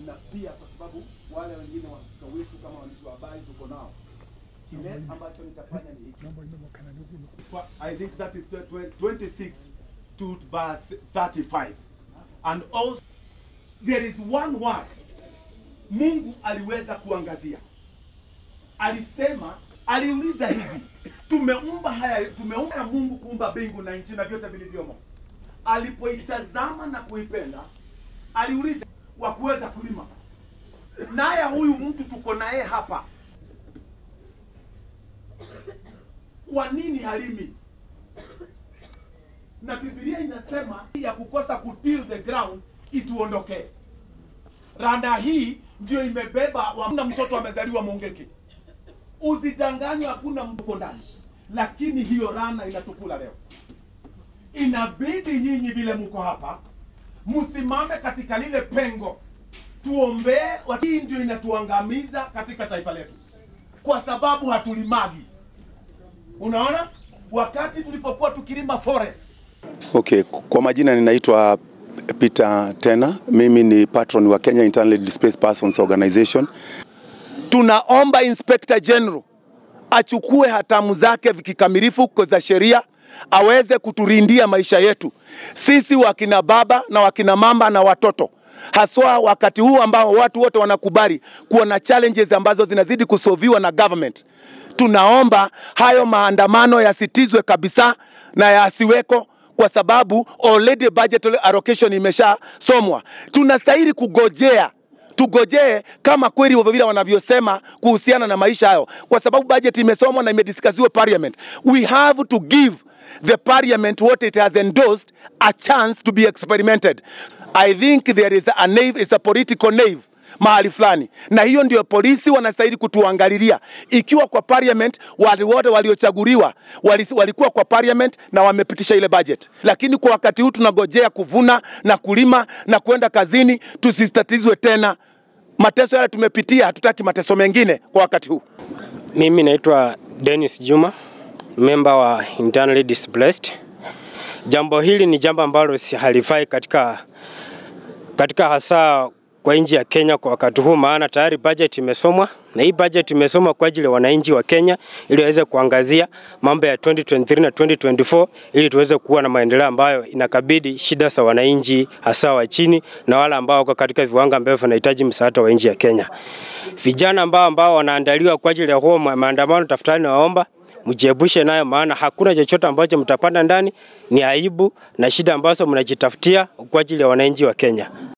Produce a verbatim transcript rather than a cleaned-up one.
na pia kwa sababu wale wengine wahusika wetu kama waandishi wa habari tuko nao. Kile ambacho nitafanya ni hiki. I think that is twenty-six to verse thirty-five. And also there is one word Mungu aliweza kuangazia. Alisema, aliuliza hivi, tumeumba haya, tumeumba Mungu kuumba mbingu na nchi na vyote vilivyomo. Alipoitazama na kuipenda, aliuliza wa kuweza kulima. Naye huyu mtu tuko naye hapa, kwa nini halimi? Na Biblia inasema ya kukosa kutil the ground ituondokee. Randa hii ndio imebeba wa mtoto amezaliwa Mongeke. Usidanganywe, hakuna mtu ndani. Lakini hiyo rana inatukula leo. Inabidi nyinyi vile mko hapa msimame katika lile pengo. Tuombee, hii ndio inatuangamiza katika taifa letu. Kwa sababu hatulimagi. Unaona? Wakati tulipokuwa tukilima forest. Okay, kwa majina ninaitwa Peter Tena. Mimi ni patron wa Kenya Internally Displaced Persons Organization. Tunaomba Inspector General achukue hatamu zake vikikamilifu kwa sheria, aweze kuturindia maisha yetu. Sisi wakina baba na wakina mama na watoto. Haswa wakati huu ambao watu wote wanakubali kuona challenges ambazo zinazidi kusolviwa na government. Tunaomba hayo maandamano yasitizwe kabisa na yasiweko, kwa sababu already budget allocation imesha somwa. Tunastahili kugojea, tugojee kama kweli vile wanavyosema kuhusiana na maisha hayo, kwa sababu budget imesomwa na imediscussiwa parliament. We have to give the parliament what it has endorsed a chance to be experimented. I think there is a naive, is a political naive mahali fulani, na hiyo ndio polisi wanastahili kutuangalilia. Ikiwa kwa parliament wale wote waliochaguliwa walikuwa kwa parliament na wamepitisha ile budget, lakini kwa wakati huu tunagojea kuvuna na kulima na kwenda kazini, tusistatizwe tena. Mateso yale tumepitia, hatutaki mateso mengine kwa wakati huu. Mimi naitwa Dennis Juma, member wa Internally Displaced. Jambo hili ni jambo ambalo si halifai katika katika hasa kwa nchi ya Kenya kwa wakati huu, maana tayari budget imesomwa, na hii budget imesomwa kwa ajili ya wananchi wa Kenya ili waweze kuangazia mambo ya twenty twenty-three na twenty twenty-four ili tuweze kuwa na maendeleo ambayo inakabidi shida za wananchi hasa wa chini na wale ambao wako katika viwango ambavyo wanahitaji msaada wa nchi ya Kenya. Vijana ambao ambao wanaandaliwa kwa ajili ya huo maandamano, tafadhali naomba mjiepushe nayo, maana hakuna chochote ambacho mtapanda ndani, ni aibu na shida ambazo mnajitafutia kwa ajili ya wananchi wa Kenya.